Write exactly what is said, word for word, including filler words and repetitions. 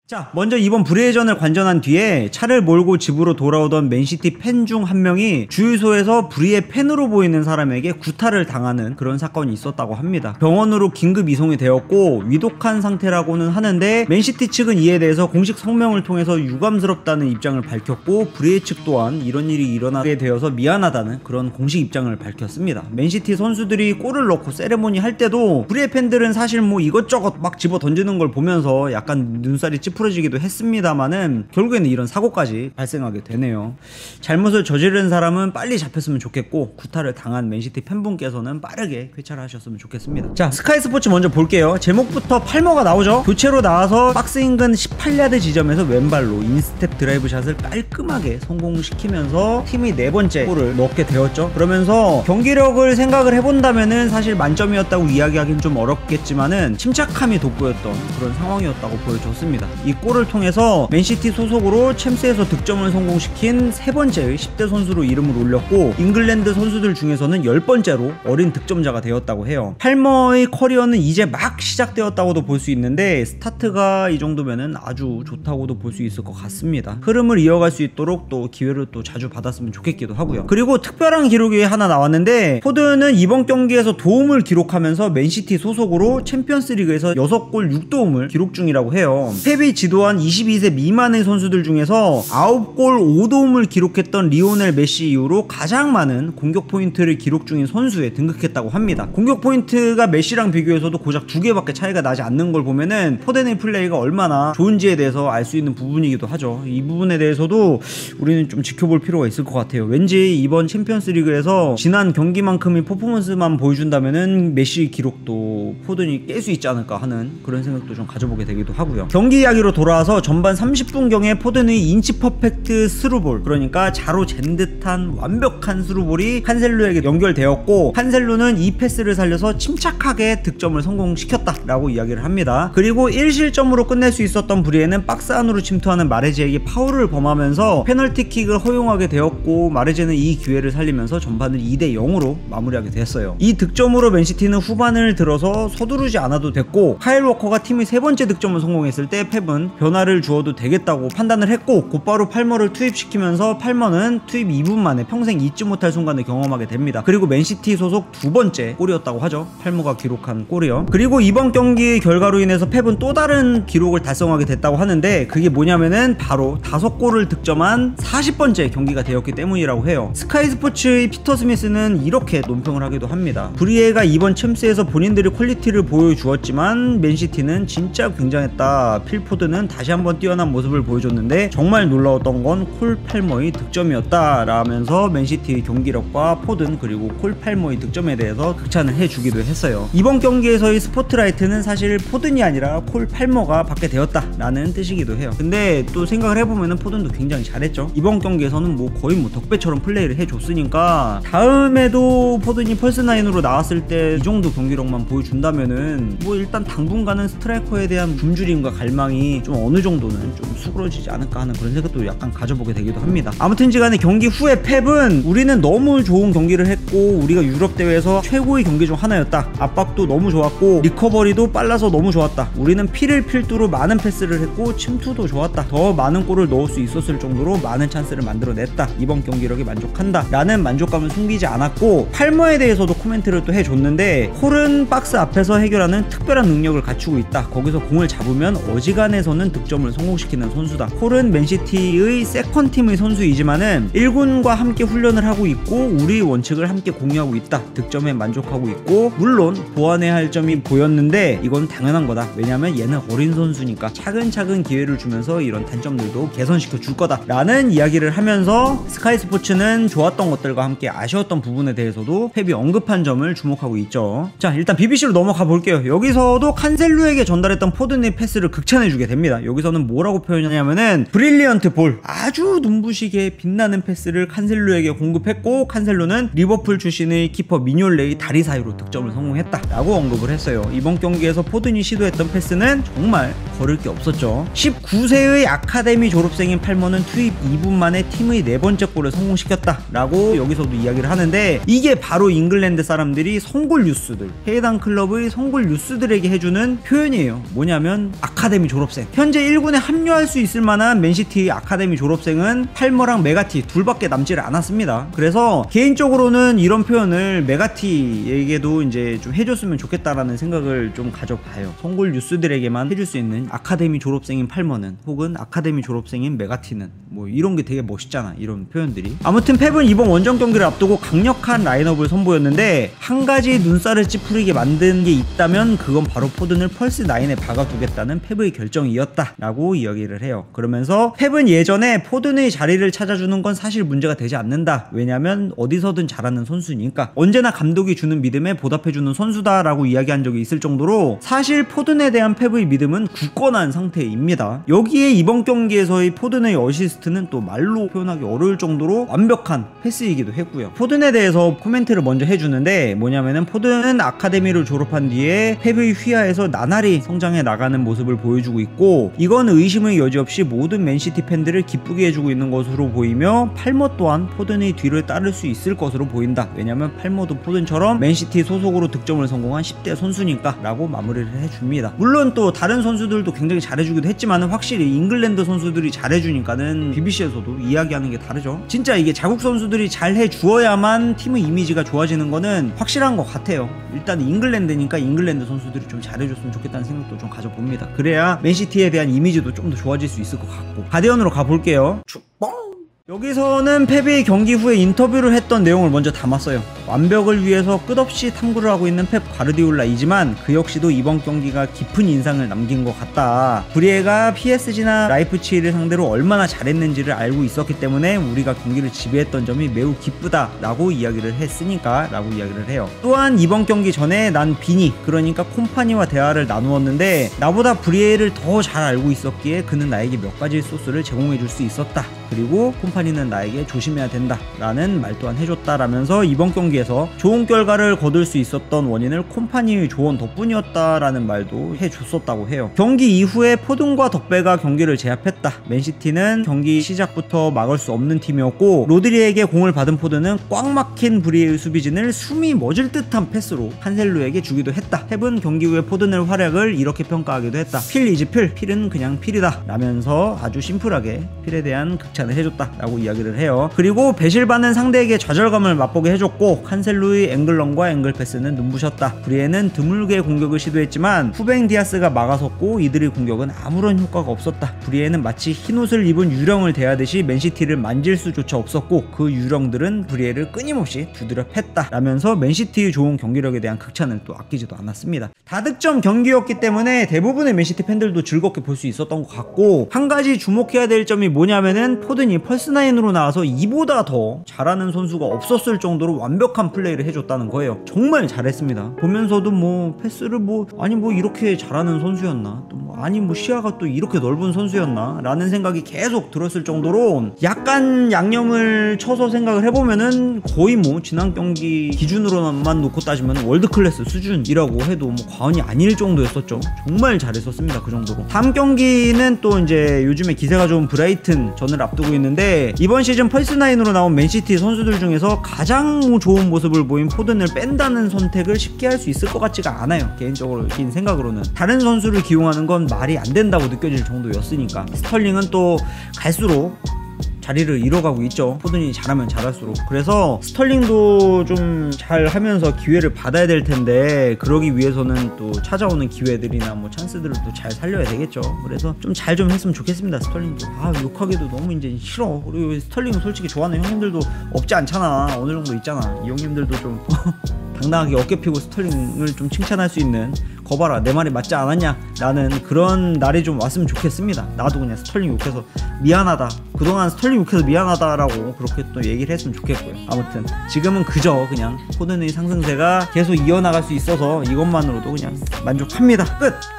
자, 먼저 이번 불의회전을 관전한 뒤에 차를 몰고 집으로 돌아오던 맨시티 팬 중 한 명이 주유소에서 불의의 팬으로 보이는 사람에게 구타를 당하는 그런 사건이 있었다고 합니다. 병원으로 긴급 이송이 되었고 위독한 상태라고는 하는데 맨시티 측은 이에 대해서 공식 성명을 통해서 유감스럽다는 입장을 밝혔고 불의회 측 또한 이런 일이 일어나게 되어서 미안하다는 그런 공식 입장을 밝혔습니다. 맨시티 선수들이 골을 넣고 세레모니 할 때도 불의회 팬들은 사실 뭐 이것저것 막 집어 던지는 걸 보면서 약간 눈살이 찌푸 풀어지기도 했습니다만은 결국에는 이런 사고까지 발생하게 되네요. 잘못을 저지른 사람은 빨리 잡혔으면 좋겠고 구타를 당한 맨시티 팬분께서는 빠르게 쾌차를 하셨으면 좋겠습니다. 자, 스카이 스포츠 먼저 볼게요. 제목부터 팔머가 나오죠. 교체로 나와서 박스 인근 십팔 야드 지점에서 왼발로 인스텝 드라이브 샷을 깔끔하게 성공시키면서 팀이 네 번째 골을 넣게 되었죠. 그러면서 경기력을 생각을 해본다면은 사실 만점이었다고 이야기하기는 좀 어렵겠지만은 침착함이 돋보였던 그런 상황이었다고 보여줬습니다. 이 골을 통해서 맨시티 소속으로 챔스에서 득점을 성공시킨 세 번째의 십 대 선수로 이름을 올렸고 잉글랜드 선수들 중에서는 열 번째로 어린 득점자가 되었다고 해요. 팔머의 커리어는 이제 막 시작되었다고도 볼 수 있는데 스타트가 이 정도면은 아주 좋다고도 볼 수 있을 것 같습니다. 흐름을 이어갈 수 있도록 또 기회를 또 자주 받았으면 좋겠기도 하고요. 그리고 특별한 기록이 하나 나왔는데 포든은 이번 경기에서 도움을 기록하면서 맨시티 소속으로 챔피언스리그에서 여섯 골 육 도움을 기록 중이라고 해요. 펩이 지도한 이십이 세 미만의 선수들 중에서 아홉 골 오 도움을 기록했던 리오넬 메시 이후로 가장 많은 공격 포인트를 기록 중인 선수에 등극했다고 합니다. 공격 포인트가 메시랑 비교해서도 고작 두 개밖에 차이가 나지 않는 걸 보면은 포덴의 플레이가 얼마나 좋은지에 대해서 알 수 있는 부분이기도 하죠. 이 부분에 대해서도 우리는 좀 지켜볼 필요가 있을 것 같아요. 왠지 이번 챔피언스 리그에서 지난 경기만큼의 퍼포먼스만 보여준다면은 메시 기록도 포든이 깰 수 있지 않을까 하는 그런 생각도 좀 가져보게 되기도 하고요. 경기 이야기로 돌아와서 전반 삼십 분경에 포든의 인치 퍼펙트 스루볼, 그러니까 자로 잰 듯한 완벽한 스루볼이 칸셀루에게 연결되었고 칸셀루는 이 패스를 살려서 침착하게 득점을 성공시켰다 라고 이야기를 합니다. 그리고 일 실점으로 끝낼 수 있었던 불의에는 박스 안으로 침투하는 마레제에게 파울을 범하면서 페널티킥을 허용하게 되었고 마레제는 이 기회를 살리면서 전반을 이 대 영으로 마무리하게 됐어요. 이 득점으로 맨시티는 후반을 들어서 서두르지 않아도 됐고 카일 워커가 팀의 세 번째 득점을 성공했을 때 펩은 변화를 주어도 되겠다고 판단을 했고 곧바로 팔머를 투입시키면서 팔머는 투입 이 분 만에 평생 잊지 못할 순간을 경험하게 됩니다. 그리고 맨시티 소속 두 번째 골이었다고 하죠. 팔머가 기록한 골이요. 그리고 이번 경기 결과로 인해서 펩은 또 다른 기록을 달성하게 됐다고 하는데 그게 뭐냐면은 바로 다섯 골을 득점한 사십 번째 경기가 되었기 때문이라고 해요. 스카이 스포츠의 피터 스미스는 이렇게 논평을 하기도 합니다. 불의회가 이번 챔스에서 본인들의 퀄리티를 보여주었지만 맨시티는 진짜 굉장했다. 필포드는 다시 한번 뛰어난 모습을 보여줬는데 정말 놀라웠던 건 콜 팔머의 득점이었다 라면서 맨시티의 경기력과 포든 그리고 콜 팔머의 득점에 대해서 극찬을 해주기도 했어요. 이번 경기에서의 스포트라이트는 사실 포든이 아니라 콜 팔머가 받게 되었다 라는 뜻이기도 해요. 근데 또 생각을 해보면 포든도 굉장히 잘했죠. 이번 경기에서는 뭐 거의 뭐 덕배처럼 플레이를 해줬으니까 다음에도 포든이 펄스나인으로 나왔을 때 이 정도 경기력만 보여준다면은 뭐 일단 당분간은 스트라이커에 대한 굶주림과 갈망이 좀 어느 정도는 좀 수그러지지 않을까 하는 그런 생각도 약간 가져보게 되기도 합니다. 아무튼지간에 경기 후에 펩은 우리는 너무 좋은 경기를 했고 우리가 유럽 대회에서 최고의 경기 중 하나였다. 압박도 너무 좋았고 리커버리도 빨라서 너무 좋았다. 우리는 피를 필두로 많은 패스를 했고 침투도 좋았다. 더 많은 골을 넣을 수 있었을 정도로 많은 찬스를 만들어냈다. 이번 경기력에 만족한다 라는 만족감을 숨기지 않았고 팔머에 대해서도 코멘트를 또 해줬는데 콜은 박스 앞에서 해결하는 특별한 능력을 갖추고 있다. 거기서 공을 잡으면 어지간해서는 득점을 성공시키는 선수다. 콜은 맨시티의 세컨팀의 선수이지만은 일 군과 함께 훈련을 하고 있고 우리 원칙을 함께 공유하고 있다. 득점에 만족하고 있고 물론 보완해야 할 점이 보였는데 이건 당연한 거다. 왜냐면 얘는 어린 선수니까 차근차근 기회를 주면서 이런 단점들도 개선시켜 줄 거다 라는 이야기를 하면서 스카이 스포츠는 좋았던 것들과 함께 아쉬웠던 부분에 대해서도 펩이 언급한 점을 주목하고 있죠. 자, 일단 비비씨로 넘어가 볼게요. 여기서도 칸셀루에게 전달했던 포든의 패스를 극찬해주게 됩니다. 여기서는 뭐라고 표현하냐면은 브릴리언트 볼, 아주 눈부시게 빛나는 패스를 칸셀루에게 공급했고 칸셀루는 리버풀 출신의 키퍼 미뇰레의 다리 사이로 득점을 성공했다 라고 언급을 했어요. 이번 경기에서 포든이 시도했던 패스는 정말 거를 게 없었죠. 십구 세의 아카데미 졸업생인 팔머는 투입 이 분 만에 팀의 네 번째 골을 성공시켰다 라고 여기서도 이야기를 하는데, 이게 바로 잉글랜드 사람들이 성골 유스들, 해당 클럽의 성골 유스들에게 해주는 표현이에요. 뭐냐면 아카데미 졸업생. 현재 일 군에 합류할 수 있을 만한 맨시티 아카데미 졸업생은 팔머랑 메가티 둘밖에 남지를 않았습니다. 그래서 개인적으로는 이런 표현을 메가티에게도 이제 좀 해줬으면 좋겠다라는 생각을 좀 가져봐요. 성골 유스들에게만 해줄 수 있는 아카데미 졸업생인 팔머는, 혹은 아카데미 졸업생인 메가티는, 뭐 이런 게 되게 멋있잖아, 이런 표현들이. 아무튼 펩은 이번 원정 경기를 앞두고 강력한 라인업을 선보였는데, 한 가지 눈살을 찌푸리게 만든 게 있다면 그건 바로 포든을 펄스 나인에 박아두겠다는 펩의 결정이었다 라고 이야기를 해요. 그러면서 펩은 예전에 포든의 자리를 찾아주는 건 사실 문제가 되지 않는다, 왜냐면 어디서든 잘하는 선수니까, 언제나 감독이 주는 믿음에 보답해주는 선수다 라고 이야기한 적이 있을 정도로 사실 포든에 대한 펩의 믿음은 굳건한 상태입니다. 여기에 이번 경기에서의 포든의 어시스트는 또 말로 표현하기 어려울 정도로 완벽한 패스이기도 했고요. 포든에 대해서 코멘트를 먼저 해주는데, 뭐냐면은 포든은 아카데미를 졸업한 뒤에 펩의 휘하에서 나날이 성장해 나가는 모습을 보여주고 있고, 이건 의심의 여지 없이 모든 맨시티 팬들을 기쁘게 해주고 있는 것으로 보이며, 팔머 또한 포든의 뒤를 따를 수 있을 것으로 보인다. 왜냐면 팔머도 포든처럼 맨시티 소속으로 득점을 성공한 십 대 선수니까 라고 마무리를 해줍니다. 물론 또 다른 선수들도 굉장히 잘해주기도 했지만 확실히 잉글랜드 선수들이 잘해주니까는 비비씨에서도 이야기하는 게 다르죠. 진짜 이게 자국 선수들이 잘해주어야만 팀의 이미지가 좋아지는 거는 확실한 것 같아요. 일단 잉글랜드니까 잉글랜드 선수들이 좀 잘해줬으면 좋겠다는 생각도 좀 가져봅니다. 그래야 맨시티에 대한 이미지도 좀 더 좋아질 수 있을 것 같고. 가디언으로 가볼게요. 여기서는 펩이 경기 후에 인터뷰를 했던 내용을 먼저 담았어요. 완벽을 위해서 끝없이 탐구를 하고 있는 펩 과르디올라이지만 그 역시도 이번 경기가 깊은 인상을 남긴 것 같다. 브리에가 피에스지나 라이프치히를 상대로 얼마나 잘했는지를 알고 있었기 때문에 우리가 경기를 지배했던 점이 매우 기쁘다 라고 이야기를 했으니까 라고 이야기를 해요. 또한 이번 경기 전에 난 비니, 그러니까 콤파니와 대화를 나누었는데 나보다 브리에를 더 잘 알고 있었기에 그는 나에게 몇 가지 소스를 제공해 줄 수 있었다. 그리고 콤파니는 나에게 조심해야 된다 라는 말 또한 해줬다라면서 이번 경기에서 좋은 결과를 거둘 수 있었던 원인을 콤파니의 조언 덕분이었다 라는 말도 해줬었다고 해요. 경기 이후에 포든과 덕배가 경기를 제압했다. 맨시티는 경기 시작부터 막을 수 없는 팀이었고, 로드리에게 공을 받은 포든은 꽉 막힌 브리의 수비진을 숨이 멎을 듯한 패스로 칸셀루에게 주기도 했다. 펩은 경기 후에 포든의 활약을 이렇게 평가하기도 했다. 필 이즈 필, 필은 그냥 필이다 라면서 아주 심플하게 필에 대한 극찬을 해줬다 라고 이야기를 해요. 그리고 배실바는 상대에게 좌절감을 맛보게 해줬고, 칸셀루의 앵글런과 앵글 패스는 눈부셨다. 브리에는 드물게 공격을 시도했지만 후뱅 디아스가 막아섰고 이들의 공격은 아무런 효과가 없었다. 브리에는 마치 흰옷을 입은 유령을 대하듯이 맨시티를 만질 수조차 없었고 그 유령들은 브리에를 끊임없이 두드려 팼다 라면서 맨시티의 좋은 경기력에 대한 극찬을 또 아끼지도 않았습니다. 다득점 경기였기 때문에 대부분의 맨시티 팬들도 즐겁게 볼 수 있었던 것 같고, 한 가지 주목해야 될 점이 뭐냐면은 포든이 펄스나인으로 나와서 이보다 더 잘하는 선수가 없었을 정도로 완벽한 플레이를 해줬다는 거예요. 정말 잘했습니다. 보면서도 뭐 패스를 뭐 아니 뭐 이렇게 잘하는 선수였나, 또 뭐 아니 뭐 시야가 또 이렇게 넓은 선수였나 라는 생각이 계속 들었을 정도로, 약간 양념을 쳐서 생각을 해보면은 거의 뭐 지난 경기 기준으로만 놓고 따지면 월드클래스 수준이라고 해도 뭐 과언이 아닐 정도였었죠. 정말 잘했었습니다. 그 정도로. 다음 경기는 또 이제 요즘에 기세가 좋은 브라이튼 전을 앞두고 있는데, 이번 시즌 펄스나인으로 나온 맨시티 선수들 중에서 가장 좋은 모습을 보인 포든을 뺀다는 선택을 쉽게 할 수 있을 것 같지가 않아요. 개인적으로 개인 생각으로는 다른 선수를 기용하는 건 말이 안 된다고 느껴질 정도였으니까. 스털링은 또 갈수록 자리를 잃어가고 있죠. 포든이 잘하면 잘할수록. 그래서 스털링도 좀 잘 하면서 기회를 받아야 될 텐데, 그러기 위해서는 또 찾아오는 기회들이나 뭐 찬스들을 또 잘 살려야 되겠죠. 그래서 좀 잘 좀 했으면 좋겠습니다. 스털링도. 아, 욕하기도 너무 이제 싫어. 그리고 스털링 솔직히 좋아하는 형님들도 없지 않잖아. 어느 정도 있잖아. 이 형님들도 좀 당당하게 어깨 피고 스털링을 좀 칭찬할 수 있는, 거봐라 내 말이 맞지 않았냐 라는 그런 날이 좀 왔으면 좋겠습니다. 나도 그냥 스털링 욕해서 미안하다, 그동안 스털링 욕해서 미안하다 라고 그렇게 또 얘기를 했으면 좋겠고요. 아무튼 지금은 그저 그냥 포든의 상승세가 계속 이어나갈 수 있어서 이것만으로도 그냥 만족합니다. 끝!